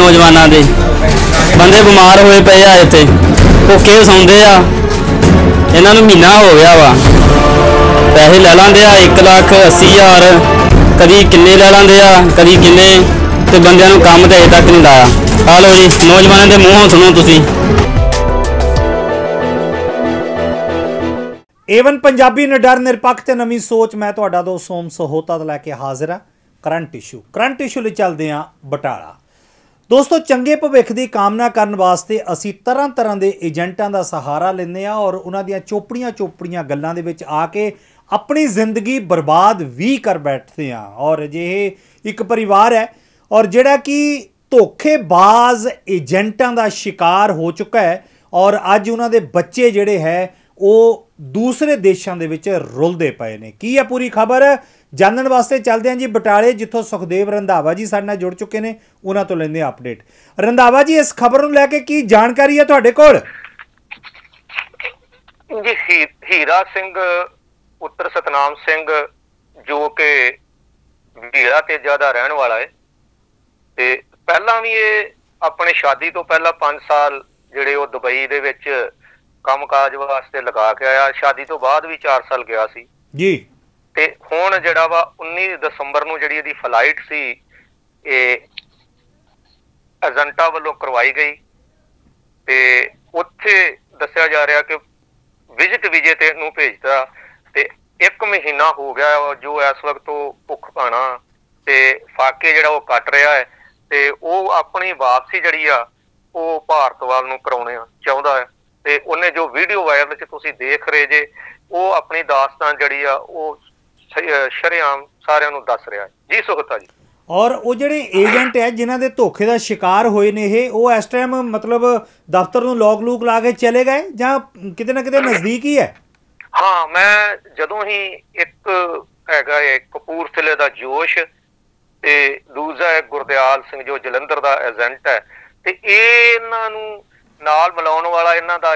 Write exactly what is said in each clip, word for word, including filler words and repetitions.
नौजवानों के बंदे बीमार होए पे आ इत्थे भुखे सौंदे आ इन्हां नूं महीना हो गया वा पैसे लै लैंदे आ एक लाख अस्सी हज़ार कभी किन्ने लै लैंदे आ कभी किन्ने ते बंदियां नूं काम ते अजे तक नहीं लाया। आ लो जी नौजवानों के मूँहों सुनो तुसीं। ਏਵਨ ਪੰਜਾਬੀ ਨਿਡਰ ਨਿਰਪੱਖ ਤੇ ਨਵੀਂ ਸੋਚ ਮੈਂ ਤੁਹਾਡਾ ਦੋ ਸੋਮ ਸਹੋਤਾ ਦਾ ਲੈ ਕੇ ਹਾਜ਼ਰ ਹਾਂ। ਕਰੰਟ ਇਸ਼ੂ ਕਰੰਟ ਇਸ਼ੂ ਲਈ ਚੱਲਦੇ ਹਾਂ ਬਟਾਲਾ। ਦੋਸਤੋ ਚੰਗੇ ਭਵਿੱਖ ਦੀ ਕਾਮਨਾ ਕਰਨ ਵਾਸਤੇ ਅਸੀਂ ਤਰ੍ਹਾਂ ਤਰ੍ਹਾਂ ਦੇ ਏਜੰਟਾਂ ਦਾ ਸਹਾਰਾ ਲੈਂਦੇ ਹਾਂ ਔਰ ਉਹਨਾਂ ਦੀਆਂ ਚੋਪੜੀਆਂ ਚੋਪੜੀਆਂ ਗੱਲਾਂ ਦੇ ਵਿੱਚ ਆ ਕੇ ਆਪਣੀ ਜ਼ਿੰਦਗੀ ਬਰਬਾਦ ਵੀ ਕਰ ਬੈਠਦੇ ਹਾਂ। ਔਰ ਅਜਿਹੇ ਇੱਕ ਪਰਿਵਾਰ ਹੈ ਔਰ ਜਿਹੜਾ ਕਿ ਧੋਖੇਬਾਜ਼ ਏਜੰਟਾਂ ਦਾ ਸ਼ਿਕਾਰ ਹੋ ਚੁੱਕਾ ਹੈ ਔਰ ਅੱਜ ਉਹਨਾਂ ਦੇ ਬੱਚੇ ਜਿਹੜੇ ਹੈ ਉਹ दूसरे देशों के विच रुलते पे ने। की है पूरी खबर जानने वास्ते चलते हैं जी बटाले जिथों सुखदेव रंधावा जी साडे नाल जुड़ चुके हैं उन्हां तों लैंदे अपडेट। रंधावा जी इस खबर नूं लैके की जानकारी है तुहाडे कोल? जी ही, हीरा सिंह पुत्र सतनाम सिंह जो कि वीरा तेजा दा रहण वाला है ते पहला भी ये अपने शादी तो पहला पांच साल जिहड़े वो दुबई दे विच काम काज वास्ते लगा के आया। शादी तो बाद भी चार साल गया सी जी ते हुण जिहड़ा वा उन्नीस दसंबर नूं जिहड़ी इहदी फ्लाइट सी इह एजेंटा वल्लों करवाई गई ते उत्थे दस्सिया जा रहा कि विजिट विजे ते नूं भेजता ते एक महीना हो गया जो इस वक्त भुख पाना ते फाके जिहड़ा वो कट रहा है ते वो अपनी वापसी जिहड़ी आ वो भारत वाल नूं कराउणे चाहुंदा है ते उन्हें जो वीडियो वायरल च तुसीं देख रहे जे वो अपनी दास्तान जिहड़ी आ वो शरेआम सारिआं नूं दस रहा है जी सुखता जी। और वो जिहड़े एजेंट है जिन्हां दे धोखे दा शिकार होए ने ये वो इस टाइम मतलब दफ्तर नूं लॉक लूक ला के चले गए जां किते ना किते नज़दीक ही है? हाँ मैं जदों ही एक हैगा है कपूरथले दा जोश ते दूजा है गुरदयाल सिंह जो जलंधर दा एजेंट है ते इन्हां नूं नाल मिलाउण वाला इन्हां दा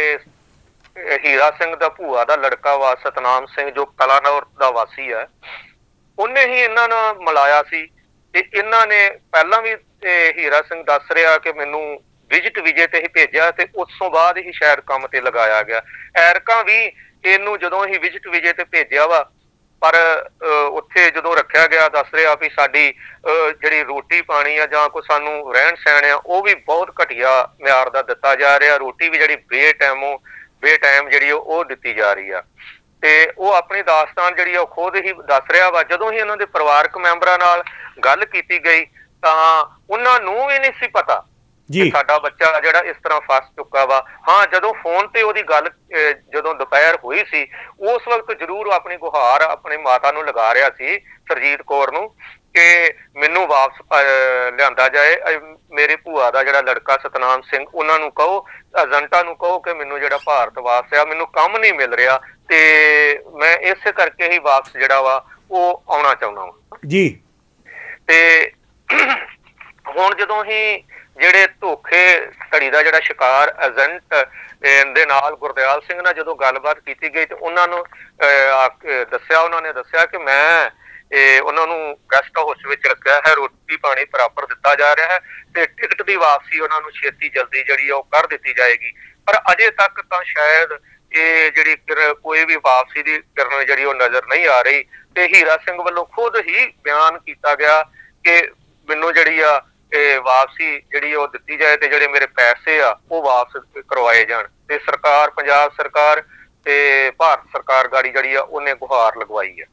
हीरा सिंह दा भूआ दा लड़का वा सतनाम सिंह जो कलानौर दा वासी है उन्हें ही इन्हां नाल मिलाया सी ते इन्हां ने पहला भी हीरा सिंह दस रहा कि मैनू विजिट विजे ते ही भेजा ते उस तो बाद ही शायद काम ते लगाया गया। एरका भी इनू जदों ही विजिट विजे ते भेजा वा पर उत्थे जदों रखा गया दस रहा भी साडी जिहड़ी रोटी पानी आ जां कोई सानू रहन सहन आ वो भी बहुत घटिया म्यार दा दिता जा रहा। रोटी भी जिहड़ी बे टाइमों बे टाइम जिहड़ी वो दिती जा रही है ते वो अपनी दास्तान जिहड़ी वो खुद ही दस रहा वा। जदों ही इन्हां दे परिवारक मैंबरां नाल गल कीती गई तां उन्हां नूं भी नहीं सी पता जी साडा बच्चा जिहड़ा इस तरह फस चुका वा। हाँ जदों फोन ते ओहदी गल जदों दोपहर हुई सी उस वक्त जरूर अपनी गुहार अपनी माता नूं लगा रहा सी सरजीत कौर नूं कि मैनू वापस लिआंदा जाए। मेरे भूआ दा जिहड़ा लड़का सतनाम सिंह उन्हां नूं कहो एजेंटा नूं कहो कि मैनू जिहड़ा भारत वापस आ मैनू काम नहीं मिल रहा ते मैं इस करके ही वापस जिहड़ा वा वो आउणा चाहुंदा वां जी। ते हुण जदों ही ਜਿਹੜੇ ਧੋਖੇ ਧੜੀ ਦਾ ਜਿਹੜਾ ਸ਼ਿਕਾਰ ਏਜੰਟ ਦੇ ਨਾਲ ਗੁਰਦਿਆਲ ਸਿੰਘ ਨਾਲ ਜਦੋਂ ਗੱਲਬਾਤ ਕੀਤੀ ਗਈ ਤੇ ਉਹਨਾਂ ਨੂੰ ਦੱਸਿਆ ਉਹਨਾਂ ਨੇ ਦੱਸਿਆ ਕਿ ਮੈਂ ਉਹਨਾਂ ਨੂੰ ਗੈਸਟ ਹਾਊਸ ਵਿੱਚ ਰੱਖਿਆ ਹੈ ਰੋਟੀ ਪਾਣੀ ਪ੍ਰਾਪਰ ਦਿੱਤਾ ਜਾ ਰਿਹਾ ਹੈ ਤੇ ਟਿਕਟ ਦੀ ਵਾਪਸੀ ਉਹਨਾਂ ਨੂੰ ਛੇਤੀ ਜਲਦੀ ਜਿਹੜੀ ਉਹ ਕਰ ਦਿੱਤੀ ਜਾਏਗੀ। ਪਰ ਅਜੇ ਤੱਕ ਤਾਂ ਸ਼ਾਇਦ ਇਹ ਜਿਹੜੀ ਕੋਈ ਵੀ ਵਾਪਸੀ ਦੀ ਕਰਨ ਜਿਹੜੀ ਉਹ ਨਜ਼ਰ ਨਹੀਂ ਆ ਰਹੀ ਤੇ ਹੀਰਾ ਸਿੰਘ ਵੱਲੋਂ ਖੁਦ ਹੀ ਬਿਆਨ ਕੀਤਾ ਗਿਆ ਕਿ ਮੈਨੂੰ ਜਿਹੜੀ ਆ वापसी जिहड़ी वो दिती जाए ते जिहड़े मेरे पैसे आ वो वापस करवाए जाण ते सरकार पंजाब सरकार ते भारत सरकार गाड़ी जिहड़ी आ उन्हें गुहार लगवाई है।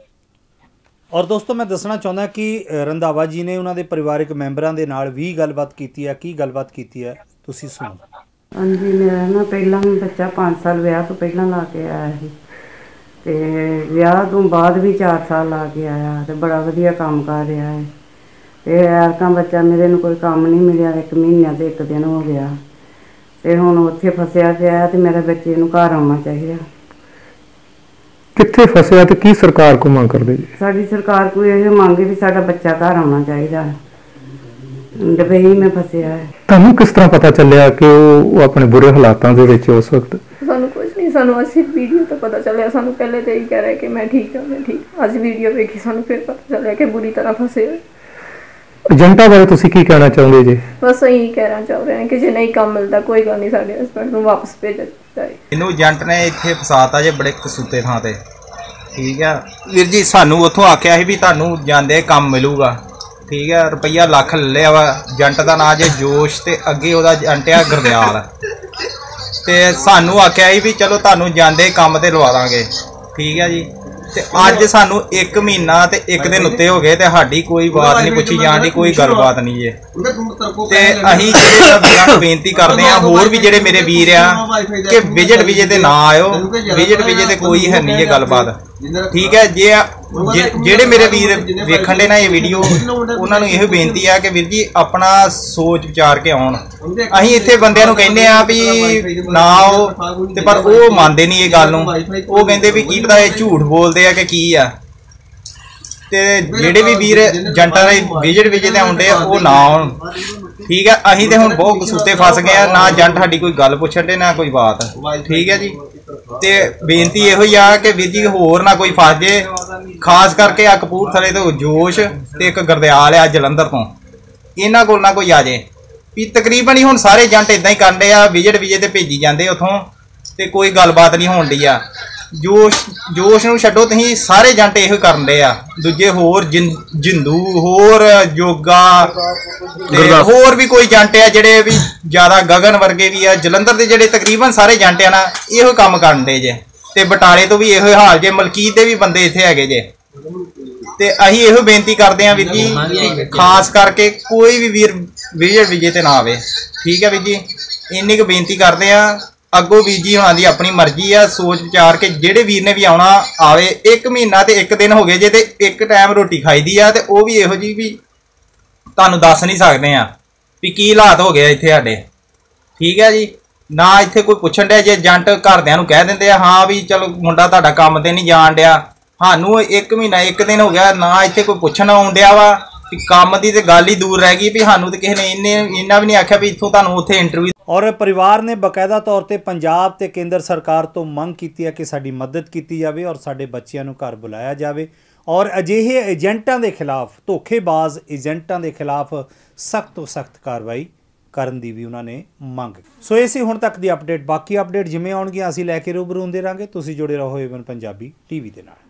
और दोस्तों मैं दसना चाहुंदा कि रंधावा जी ने उन्हां दे परिवारक मैंबरां दे नाल भी गलबात कीती है। की गलबात कीती है तुसीं सुणो। हाँ जी मेरा ना पहला बच्चा पाँच साल विआह तो पहला ला के आया सी ते विआह तो बाद भी चार साल ला के आया ते बड़ा वधिया काम कर रहा है ते एरका बच्चा मेरे नूं कोई काम नहीं मिलिया एक महीना ते एक दिन हो गया ते हुण उत्थे फसिया पिया ते मेरे बच्चे नूं घर आउणा चाहिए। कित्थे फसिया ते की सरकार को मंग करदे जी? साडी सरकार को ये मंग भी साडा बच्चा घर आउणा चाहिए। दुबई में फसिया है। तुहानूं किस तरह पता चलिया कि वो अपने बुरे हालातां दे विच उस वक्त? सानूं कुछ नहीं सानूं असीं वीडियो तो पता चलिया। सानूं पहले तो यही कह रहे कि मैं ठीक हाँ मैं ठीक। अज वीडियो वेखी सानूं फिर पता चलिया कि बुरी तरह फसे। ਏਜੰਟਾਂ ਬਾਰੇ ਤੁਸੀਂ ਕੀ ਕਹਿਣਾ ਚਾਹੁੰਦੇ ਜੀ? ਬਸ ਇਹੀ ਕਹਿਣਾ ਚਾਹ ਰਹੇ ਹਾਂ ਕਿ ਜੇ ਨਹੀਂ ਕੰਮ ਮਿਲਦਾ ਕੋਈ ਗੱਲ ਨਹੀਂ, ਸਾਡੇ ਹਸਬੈਂਡ ਨੂੰ ਵਾਪਸ ਭੇਜ ਦਿੱਤਾ ਜਾਏ। ਇਹਨੂੰ ਏਜੰਟ ਨੇ ਇੱਥੇ ਫਸਾਤਾ ਜੇ ਬੜੇ ਕਸੂਤੇ ਥਾਂ ਤੇ। ਠੀਕ ਆ ਵੀਰ ਜੀ, ਸਾਨੂੰ ਉੱਥੋਂ ਆਖਿਆ ਸੀ ਵੀ ਤੁਹਾਨੂੰ ਜਾਂਦੇ ਕੰਮ ਮਿਲੂਗਾ। ਠੀਕ ਆ, ਰੁਪਈਆ ਲੱਖ ਲੈ ਲਿਆ ਵਾ। ਏਜੰਟ ਦਾ ਨਾਂ ਜੇ ਜੋਸ਼, ਤੇ ਅੱਗੇ ਉਹਦਾ ਏਜੰਟ ਆ ਗੁਰਦਿਆਲ। ਤੇ ਸਾਨੂੰ ਆਖਿਆ ਸੀ ਵੀ ਚਲੋ ਤੁਹਾਨੂੰ ਜਾਂਦੇ ਕੰਮ ਤੇ ਲਵਾ ਦਾਂਗੇ। ਠੀਕ ਆ ਜੀ, ਤੇ ਅੱਜ ਸਾਨੂੰ ਇੱਕ ਮਹੀਨਾ ਤੇ ਇੱਕ ਦਿਨ ਉੱਤੇ ਹੋ ਗਏ ਤੇ ਸਾਡੀ ਕੋਈ ਬਾਤ ਨਹੀਂ ਪੁੱਛੀ ਜਾਣ ਦੀ, ਕੋਈ ਗੱਲਬਾਤ ਨਹੀਂ ਜੇ। ਤੇ ਅਸੀਂ ਜਿਹੜੇ ਵੀਰਾਂ ਨੂੰ ਬੇਨਤੀ ਕਰਦੇ ਹਾਂ, ਹੋਰ ਵੀ ਜਿਹੜੇ ਮੇਰੇ ਵੀਰ ਆ, ਕਿ ਵਿਜਿਟ ਵਿਜੇ ਤੇ ਨਾ ਆਇਓ। ਵਿਜਿਟ ਵਿਜੇ ਤੇ ਕੋਈ ਹੈ ਨਹੀਂ ਜੇ ਗੱਲਬਾਤ। ਠੀਕ ਹੈ, ਜੇ ਜਿਹੜੇ ਮੇਰੇ ਵੀਰ ਵੇਖਣ ਦੇ ਨਾ ਇਹ ਵੀਡੀਓ, ਉਹਨਾਂ ਨੂੰ ਇਹੋ ਬੇਨਤੀ ਆ ਕਿ ਵੀਰ ਜੀ ਆਪਣਾ ਸੋਚ ਵਿਚਾਰ ਕੇ ਆਉਣ। ਅਸੀਂ ਇੱਥੇ ਬੰਦਿਆਂ ਨੂੰ ਕਹਿੰਦੇ ਆ ਵੀ ਨਾ ਆਓ, ਤੇ ਪਰ ਉਹ ਮੰਨਦੇ ਨਹੀਂ ਇਹ ਗੱਲ ਨੂੰ। ਉਹ ਕਹਿੰਦੇ ਵੀ ਕੀ ਪਤਾ ਇਹ ਝੂਠ ਬੋਲਦੇ ਆ ਕਿ ਕੀ ਆ। ਤੇ ਜਿਹੜੇ ਵੀ ਵੀਰ ਏਜੰਟਾਂ ਦੇ ਵਿਜਿਟ ਵਿਜੇ ਤੇ ਆਉਂਦੇ ਆ ਉਹ ਨਾ ਆਉਣ। ਠੀਕ ਹੈ, ਅਸੀਂ ਤੇ ਹੁਣ ਬਹੁਤ ਕਸੂਤੇ ਫਸ ਗਏ ਆ, ਨਾ ਏਜੰਟ ਸਾਡੀ ਕੋਈ ਗੱਲ ਪੁੱਛਣ ਦੇ ਨਾ ਕੋਈ ਬਾਤ। ਠੀਕ ਹੈ ਜੀ, ਤੇ ਬੇਨਤੀ ਇਹੋ ਹੀ ਆ ਕਿ ਵੀਰ ਜੀ ਹੋਰ ਨਾ ਕੋਈ ਫਸ ਜੇ। ਖਾਸ ਕਰਕੇ ਆ ਕਪੂਰਥਲੇ ਤੋਂ ਜੋਸ਼ ਤੇ ਇੱਕ ਗੁਰਦਿਆਲ ਆ ਜਲੰਧਰ ਤੋਂ, ਇਹਨਾਂ ਕੋਲ ਨਾ ਕੋਈ ਆ ਜੇ। ਵੀ ਤਕਰੀਬਨ ਹੀ ਹੁਣ ਸਾਰੇ ਏਜੰਟ ਇਦਾਂ ਹੀ ਕਰਦੇ ਆ, ਵਿਜਿਟ ਵਿਜੇ ਤੇ ਭੇਜੀ ਜਾਂਦੇ ਉੱਥੋਂ, ਤੇ ਕੋਈ ਗੱਲਬਾਤ ਨਹੀਂ ਹੋਣ ਡਈ ਆ। ਜੋਸ਼ ਜੋਸ਼ ਨੂੰ ਛੱਡੋ, ਤੁਸੀਂ ਸਾਰੇ ਏਜੰਟ ਇਹੋ ਕਰਨ ਦੇ ਆ। ਦੂਜੇ ਹੋਰ ਜਿੰਦੂ, ਹੋਰ ਜੋਗਾ, ਤੇ ਹੋਰ ਵੀ ਕੋਈ ਏਜੰਟ ਆ ਜਿਹੜੇ ਵੀ ਜ਼ਿਆਦਾ, ਗਗਨ ਵਰਗੇ ਵੀ ਆ। ਜਲੰਧਰ ਦੇ ਜਿਹੜੇ ਤਕਰੀਬਨ ਸਾਰੇ ਏਜੰਟ ਆ ਨਾ, ਇਹੋ ਕੰਮ ਕਰਨ ਦੇ ਜੇ। ਤੇ ਬਟਾਲੇ ਤੋਂ ਵੀ ਇਹੋ ਹਾਲ ਜੇ, ਮਲਕੀਤ ਦੇ ਵੀ ਬੰਦੇ ਇੱਥੇ ਹੈਗੇ ਜੇ। ਤੇ ਅਸੀਂ ਇਹੋ ਬੇਨਤੀ ਕਰਦੇ ਹਾਂ ਵੀਰ ਜੀ, ਖਾਸ ਕਰਕੇ ਕੋਈ ਵੀ ਵੀਰ ਵਿਜਿਟ ਵਿਜੇ ਤੇ ਨਾ ਆਵੇ। ਠੀਕ ਹੈ ਵੀਰ ਜੀ, ਇੰਨੀ ਕੁ ਬੇਨਤੀ ਕਰਦੇ ਹਾਂ। ਅੱਗੋਂ ਵੀਰ ਜੀ ਹੋਣਾ ਦੀ ਆਪਣੀ ਮਰਜ਼ੀ ਆ, ਸੋਚ ਵਿਚਾਰ ਕੇ ਜਿਹੜੇ ਵੀਰ ਨੇ ਵੀ ਆਉਣਾ ਆਵੇ। ਇੱਕ ਮਹੀਨਾ ਤੇ ਇੱਕ ਦਿਨ ਹੋ ਗਏ ਜੇ, ਤੇ ਇੱਕ ਟਾਈਮ ਰੋਟੀ ਖਾਈਦੀ ਆ, ਤੇ ਉਹ ਵੀ ਇਹੋ ਜਿਹੀ ਵੀ ਤੁਹਾਨੂੰ ਦੱਸ ਨਹੀਂ ਸਕਦੇ ਆ ਵੀ ਕੀ ਹਾਲਾਤ ਹੋ ਗਏ ਇੱਥੇ ਸਾਡੇ। ਠੀਕ ਹੈ ਜੀ, ਨਾ ਇੱਥੇ ਕੋਈ ਪੁੱਛਣ ਡਿਆ। ਜੇ ਏਜੰਟ ਘਰਦਿਆਂ ਨੂੰ ਕਹਿ ਦਿੰਦੇ ਆ ਹਾਂ ਵੀ ਚਲੋ ਮੁੰਡਾ ਤੁਹਾਡਾ ਕੰਮ ਤੇ ਨਹੀਂ ਜਾਣ ਡਿਆ, ਸਾਨੂੰ ਇੱਕ ਮਹੀਨਾ ਇੱਕ ਦਿਨ ਹੋ ਗਿਆ, ਨਾ ਇੱਥੇ ਕੋਈ ਪੁੱਛਣ ਆਉਣ ਡਿਆ ਵਾ। ਵੀ ਕੰਮ ਦੀ ਤੇ ਗੱਲ ਹੀ ਦੂਰ ਰਹਿ ਗਈ, ਵੀ ਸਾਨੂੰ ਤੇ ਕਿਸੇ ਨੇ ਇੰਨੇ ਇੰਨਾ ਵੀ ਨਹੀਂ ਆਖਿਆ ਵੀ ਇੱਥੋਂ ਤੁਹਾਨੂੰ ਉੱਥੇ ਇੰਟਰਵਿਊ। ਔਰ ਪਰਿਵਾਰ ਨੇ ਬਕਾਇਦਾ ਤੌਰ ਤੇ ਪੰਜਾਬ ਤੇ ਕੇਂਦਰ ਸਰਕਾਰ ਤੋਂ ਮੰਗ ਕੀਤੀ ਹੈ ਕਿ ਸਾਡੀ ਮਦਦ ਕੀਤੀ ਜਾਵੇ ਔਰ ਸਾਡੇ ਬੱਚਿਆਂ ਨੂੰ ਘਰ ਬੁਲਾਇਆ ਜਾਵੇ, ਔਰ ਅਜਿਹੇ ਏਜੰਟਾਂ ਦੇ ਖਿਲਾਫ, ਧੋਖੇਬਾਜ਼ ਏਜੰਟਾਂ ਦੇ ਖਿਲਾਫ ਸਖਤ ਤੋਂ ਸਖਤ ਕਾਰਵਾਈ ਕਰਨ ਦੀ ਵੀ ਉਹਨਾਂ ਨੇ ਮੰਗ। ਸੋ ਇਹ ਸੀ ਹੁਣ ਤੱਕ ਦੀ ਅਪਡੇਟ। ਬਾਕੀ ਅਪਡੇਟ ਜਿਵੇਂ ਆਉਣਗੀਆਂ ਅਸੀਂ ਲੈ ਕੇ ਰੂਬਰੂ ਹੁੰਦੇ ਰਹਾਂਗੇ। ਤੁਸੀਂ ਜੁੜੇ ਰਹੋ ਏਵਨ ਪੰਜਾਬੀ ਟੀਵੀ ਦੇ ਨਾਲ।